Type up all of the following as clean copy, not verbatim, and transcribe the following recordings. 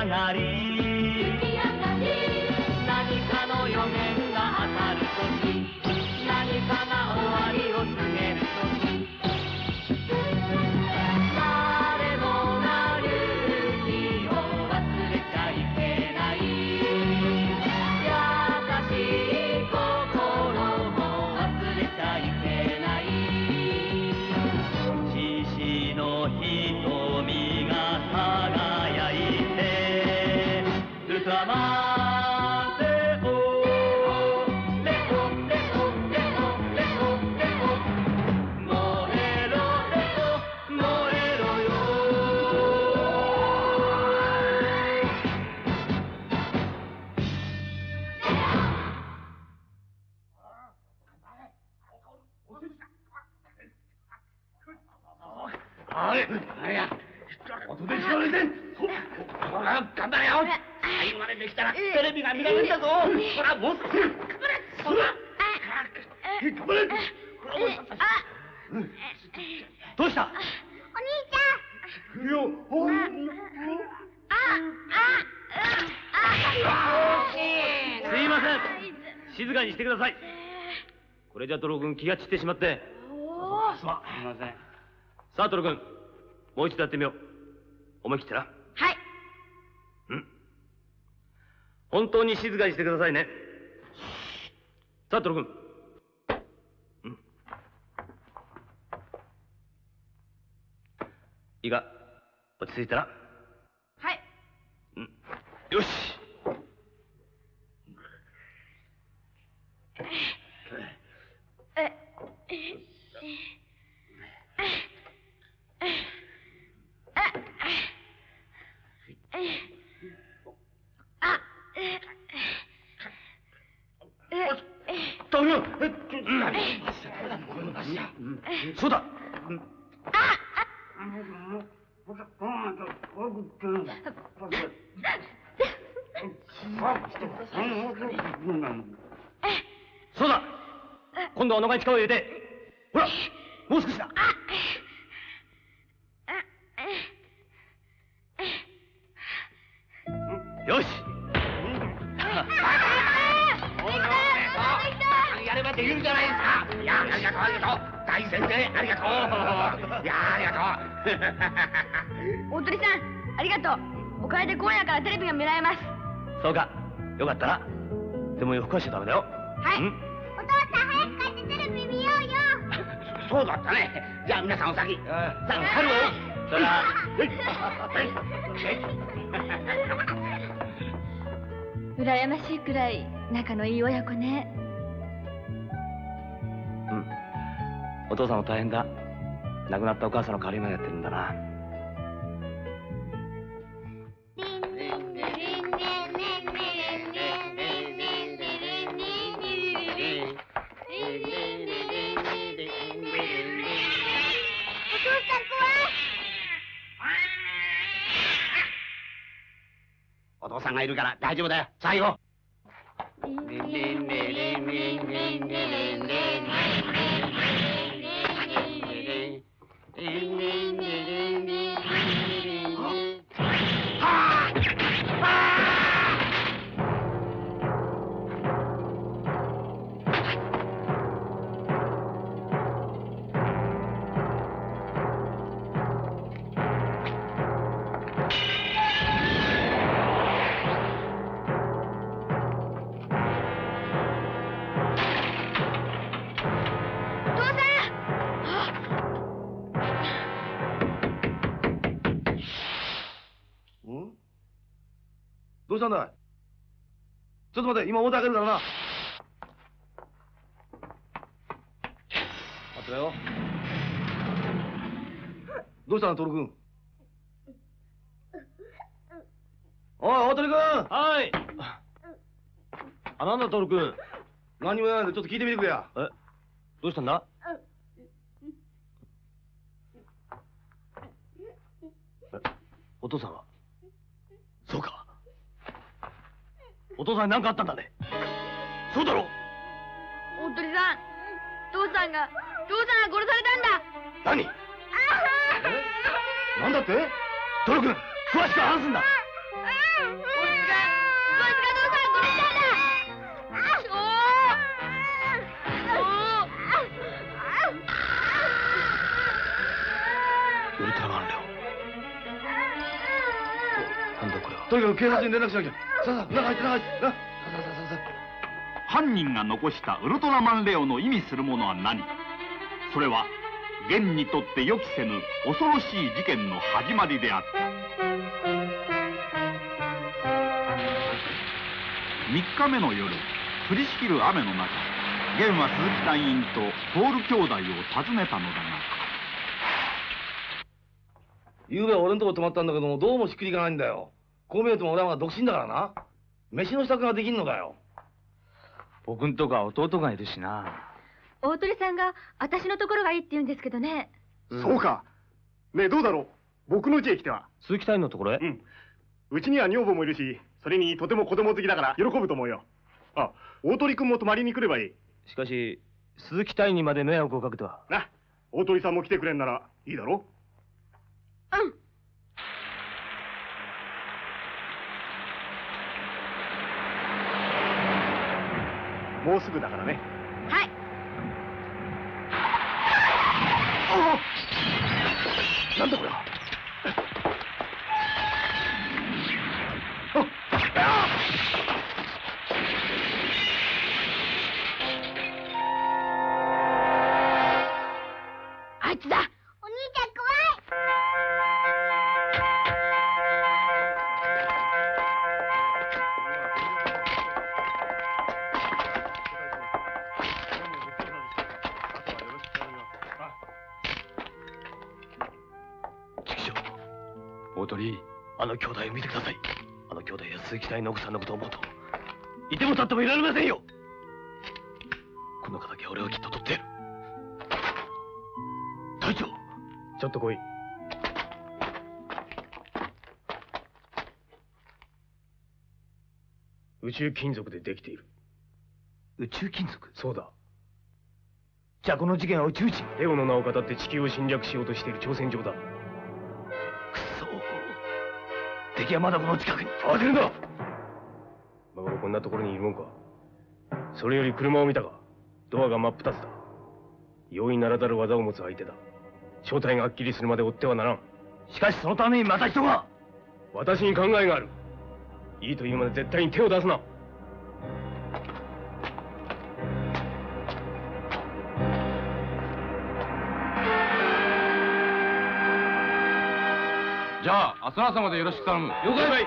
上がり何かの予言が当たるとき何かが終わりを告げるとき誰もが勇気を忘れちゃいけない優しい心も忘れちゃいけない獅子の瞳が輝いてウルトラマン頑張れよ。最後までできたらテレビが見られるんだぞ。ほらもう少し。ほら。頑張れ。どうした？お兄ちゃん。よ。すいません。静かにしてください。これじゃトロ君気が散ってしまって。すいません。さあトロ君、もう一度やってみよう。思い切ってな。はい。本当に静かにしてくださいね。さあトロ君。いいか、落ち着いたら。はい。よし。そうだ。そうだ。今度はお腹に力を入れて。ほら、もう少しだ。よし。やればできるじゃないですか。いや、ありがとう、ありがとう。大先生、ありがとう。いや、ありがとう。大鳥さん、ありがとう。おかげで今夜からテレビが見られます。そうか、よかったな。でも夜更かしちゃダメだよ。はい。お父さん、早く帰ってテレビ見ようよ。そうだったね。じゃあ皆さんお先。さあ、帰るわよ。そら。 羨ましいくらい仲のいい親子ね。 お父さんも大変だ。亡くなったお母さんの代わりまでやってるんだな。お父さんがいるから大丈夫だよ。最後。どうしたんだい？ちょっと待って、今オーダーかけるからな。待ってよ。どうしたの、トル君。おい、大鳥君。はい。なんだ、トル君。何も言わないで、ちょっと聞いてみてくれや。どうしたんだ？お父さんは？そうか。お父さんに何かあったんだね。そうだろ。 大鳥さん、父さんが殺されたんだ。 何？なんだって？トル君、詳しく話すんだ。 ウルトラマンレオ。なんだこれは。とにかく警察に連絡しなきゃ。さあ、中入って、中入って。 犯人が残したウルトラマンレオの意味するものは何か。それは元にとって予期せぬ恐ろしい事件の始まりであった。3日目の夜、降りしきる雨の中、元は鈴木隊員とポール兄弟を訪ねたのだが、 ゆうべ俺のとこ泊まったんだけども、どうもしっくりいかないんだよ。こう見えても俺はまだ独身だからな。飯の支度ができんのかよ。 僕んとこは弟がいるしな。 大鳥さんが私のところがいいって言うんですけどね。 そうか。ねえ、どうだろう。僕の家へ来ては。 鈴木隊員のところへ。 うん。うちには女房もいるし、それにとても子供好きだから喜ぶと思うよ。あ、大鳥君も泊まりに来ればいい。 しかし鈴木隊員にまで迷惑をかけては。 な、大鳥さんも来てくれんならいいだろう。 うん。 もうすぐだからね。 はい。 なんだこれは。 あいつだ。お兄ちゃん怖い。 大鳥、あの兄弟を見てください。あの兄弟や鈴木隊の奥さんのことを思うといても立ってもいられませんよ。この敵は俺はきっと取ってやる。隊長、 ちょっと来い。宇宙金属でできている。 宇宙金属？ そうだ。 じゃあこの事件は宇宙人？ レオの名を語って地球を侵略しようとしている挑戦状だ。 くそ、敵はまだこの近くに。 慌てるな。今頃こんなところにいるもんか。それより車を見たか。ドアが真っ二つだ。容易ならざる技を持つ相手だ。正体がはっきりするまで追ってはならん。 しかしそのためにまた人が。 私に考えがある。いいというまで絶対に手を出すな。 じゃあ明日の朝までよろしく頼む。 了解。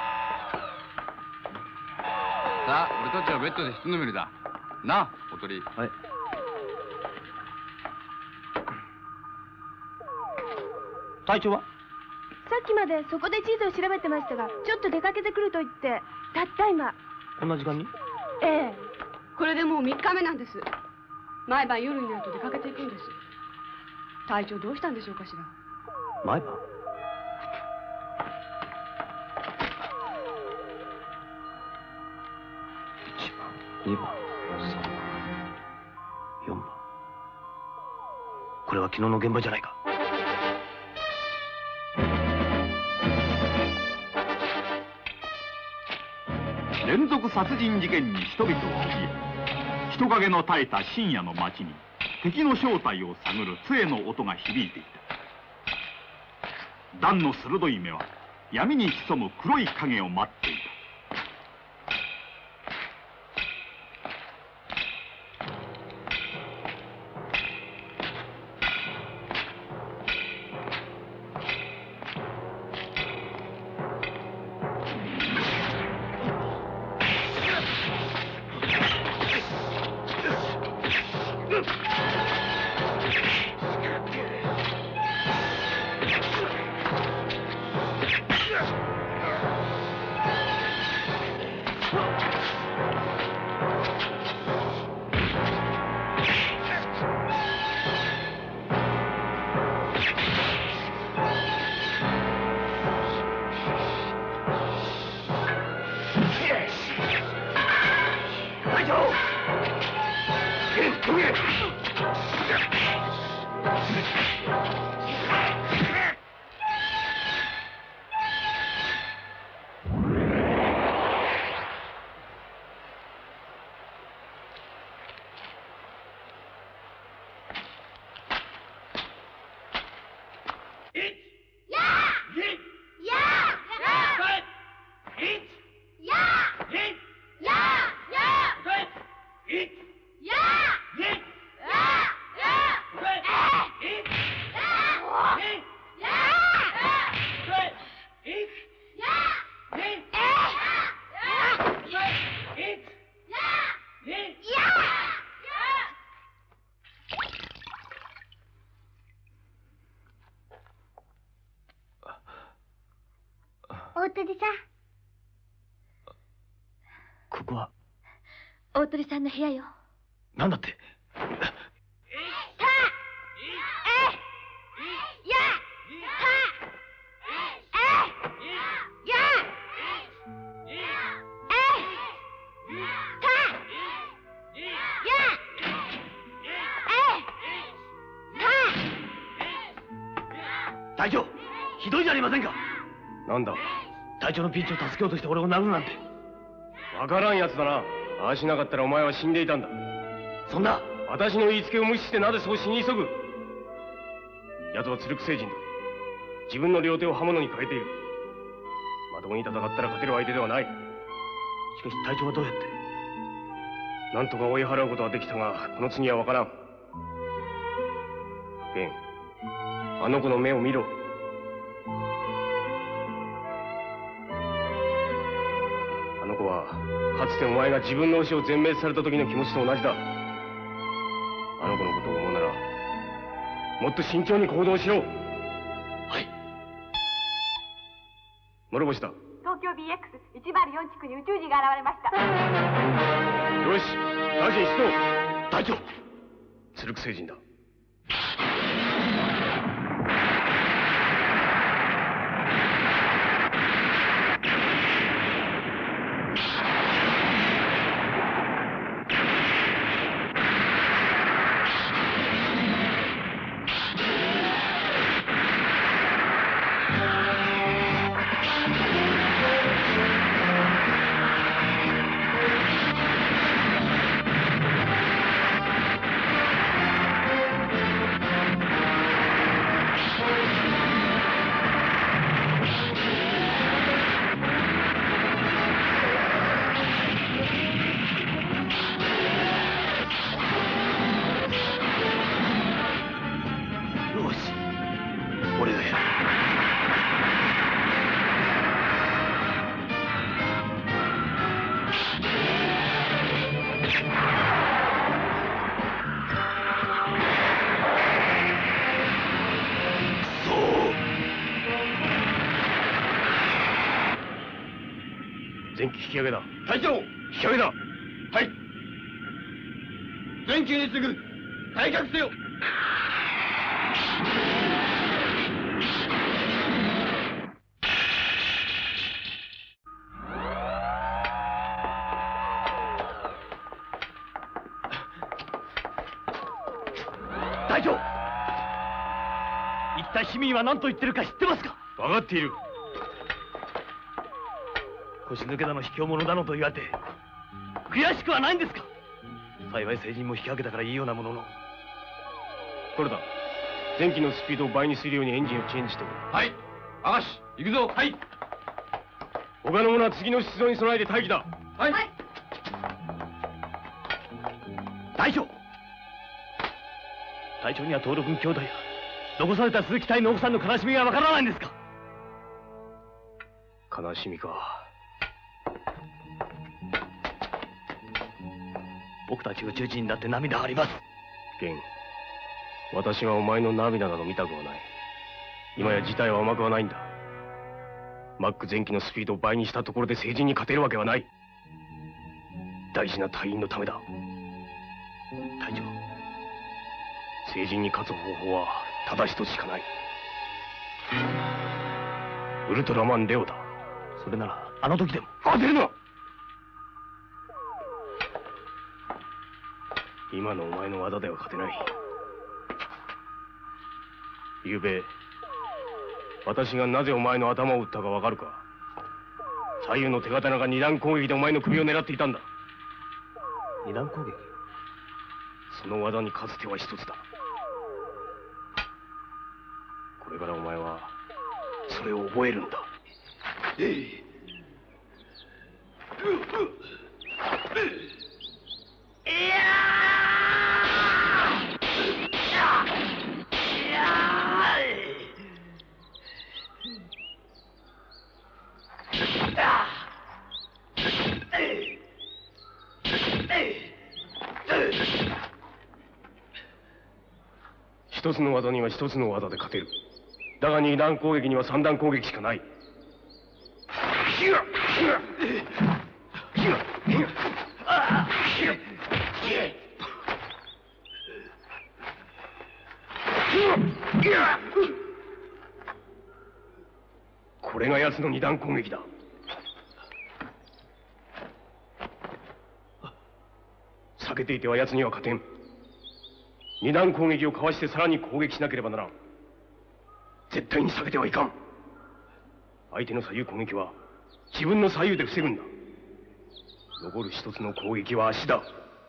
さあ俺たちはベッドでひと眠りだな、おとり。はい。 隊長は？ さっきまでそこで地図を調べてましたが、ちょっと出かけてくると言って、たった今。 こんな時間に？ ええ。 これでもう3日目なんです。毎晩夜になると出かけていくんです。隊長どうしたんでしょうかしら。 毎晩？1番、2番、3番、4番。これは昨日の現場じゃないか。 連続殺人事件に人々は怯え、人影の絶えた深夜の街に敵の正体を探る杖の音が響いていた。弾の鋭い目は闇に潜む黒い影を待っていた。 大鳥さん。 ここは大鳥さんの部屋よ。 なんだって。隊長、ひどいじゃありませんか。 なんだ。 隊長のピンチを助けようとして俺を殴るなんて。 わからんやつだな。ああしなかったらお前は死んでいたんだ。 そんな。 私の言いつけを無視してなぜそう死に急ぐ。奴は鶴久星人だ。自分の両手を刃物に変えている。まともに戦ったら勝てる相手ではない。 しかし隊長はどうやって。 なんとか追い払うことはできたが、この次はわからん。ゲン、あの子の目を見ろ。あの子はかつてお前が自分の牛を全滅された時の気持ちと同じだ。あの子のことを思うならもっと慎重に行動しろ。はい。諸星だ。 東京 BX104 地区に宇宙人が現れました。 よし、大臣出動。 隊長。 鶴久星人だ。前期引き上げだ。 隊長、 引き上げだ。はい。 前期に次ぐ退却せよ。隊長、一体市民は何と言ってるか知ってますか。 分かっている。 腰抜けだの卑怯者だのと言われて悔しくはないんですか。幸い成人も引き上げたからいいようなものの。 これだ。前期のスピードを倍にするようにエンジンをチェンジしてくれ。 はい。明石行くぞ。 はい。 他の者は次の出動に備えて待機だ。 はい、 はい。 隊長、隊長には登録兄弟や残された鈴木隊の奥さんの悲しみがわからないんですか。 悲しみか。 僕たち宇宙人だって涙あります。 ゲン、私はお前の涙など見たくはない。今や事態は甘くはないんだ。マック前期のスピードを倍にしたところで成人に勝てるわけはない。大事な隊員のためだ。 隊長、 成人に勝つ方法はただ一つしかない。ウルトラマンレオだ。 それならあの時でも。 当てるな。今のお前の技では勝てない。ゆうべ私がなぜお前の頭を打ったかわかるか。左右の手刀が二段攻撃でお前の首を狙っていたんだ。 二段攻撃。 その技に勝つ手は一つだ。これからお前はそれを覚えるんだ。一つの技には一つの技で勝てる。だが二段攻撃には三段攻撃しかない。 これが奴の二段攻撃だ。避けていては奴には勝てん。二段攻撃をかわしてさらに攻撃しなければならん。絶対に避けてはいかん。相手の左右攻撃は自分の左右で防ぐんだ。残る一つの攻撃は足だ。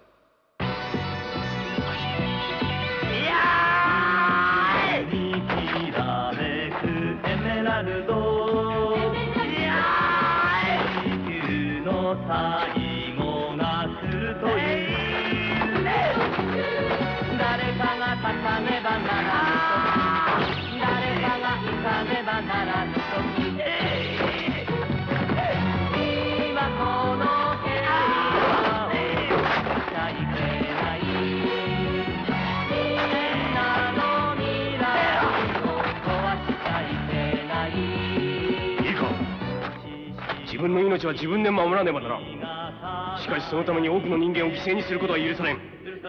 自分の命は自分で守らねばならん。しかしそのために多くの人間を犠牲にすることは許されん。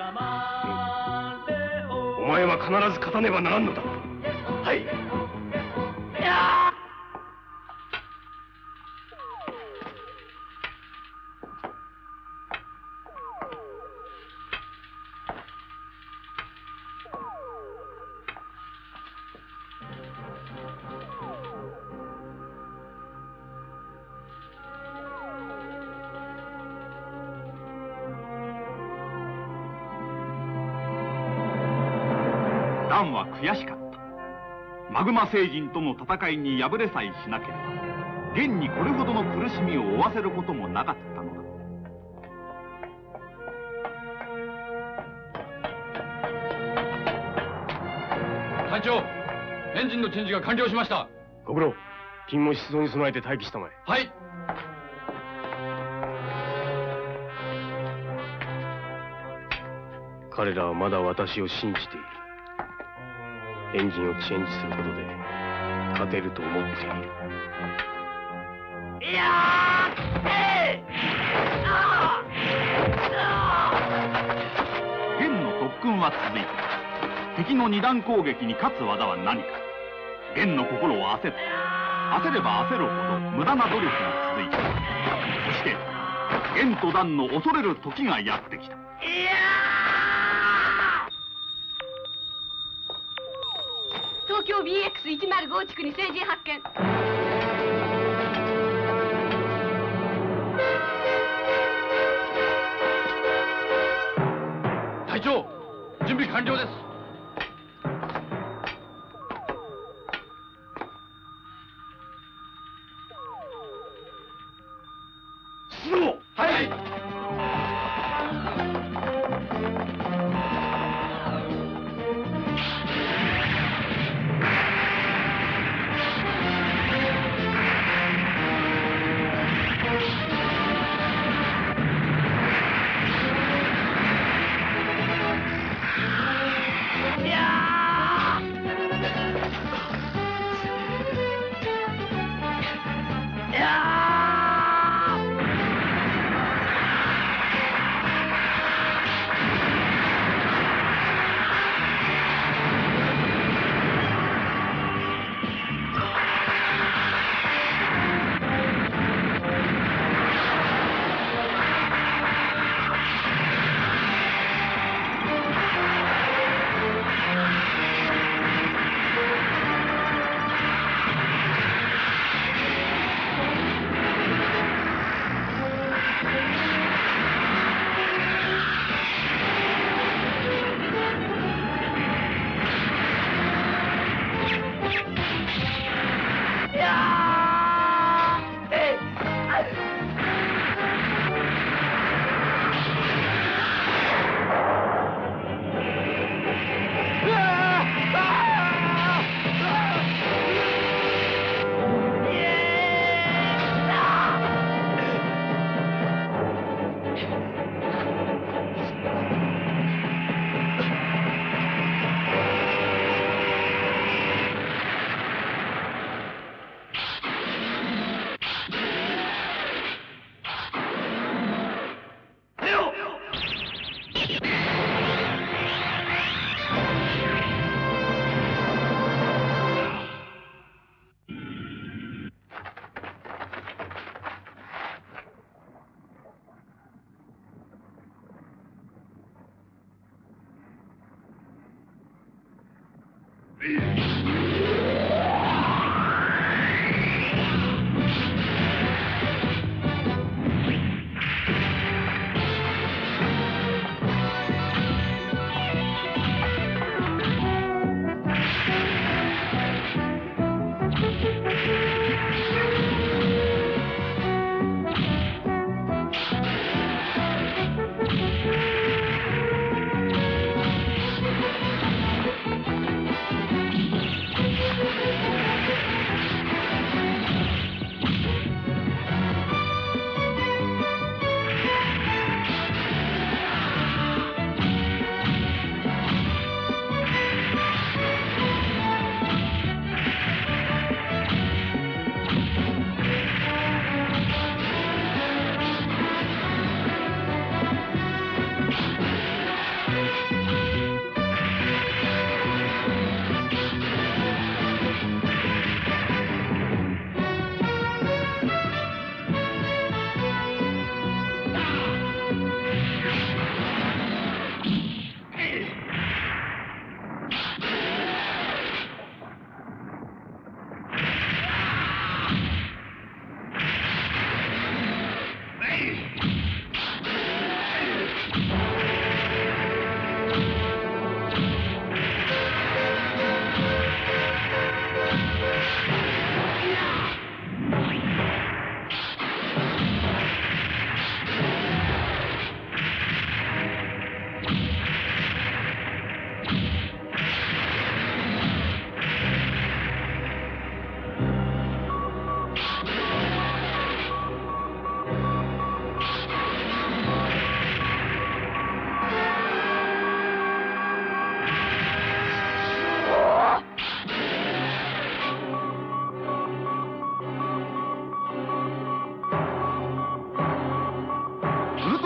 お前は必ず勝たねばならんのだ。はい。 ダンは悔しかった。マグマ星人との戦いに敗れさえしなければ現にこれほどの苦しみを負わせることもなかったのだ。 隊長、エンジンのチェンジが完了しました。 ご苦労。君も出動に備えて待機したまえ。 はい。 彼らはまだ私を信じている。エンジンをチェンジすることで勝てると思っている。 元の特訓は続いて、敵の二段攻撃に勝つ技は何か。元の心を焦った。焦れば焦るほど無駄な努力が続いた。そして元とダンの恐れる時がやってきた。 東京 BX105 地区に成人発見。 隊長、準備完了です。 進もう。 はい。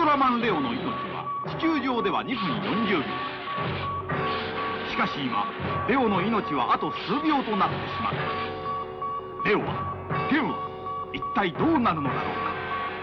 ラマンレオの命は地球上では2分40秒。しかし今レオの命はあと数秒となってしまった。レオはゲンは一体どうなるのだろうか。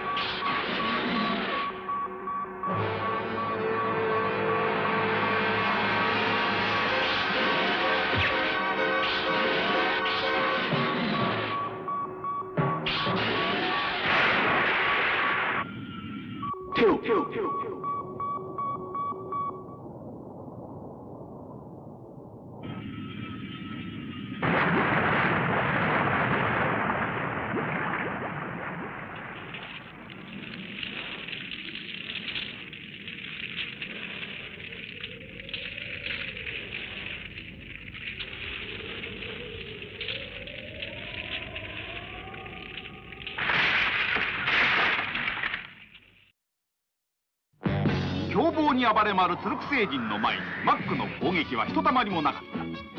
凶暴に暴れ回るツルク星人の前にマックの攻撃はひとたまりもなかった。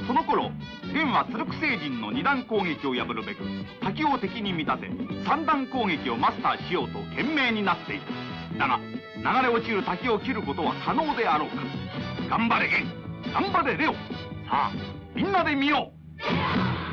その頃ゲンはツルク星人の2段攻撃を破るべく滝を敵に見立て3段攻撃をマスターしようと懸命になっている。だが流れ落ちる滝を切ることは可能であろうか。頑張れゲン、頑張れレオ。さあみんなで見よう。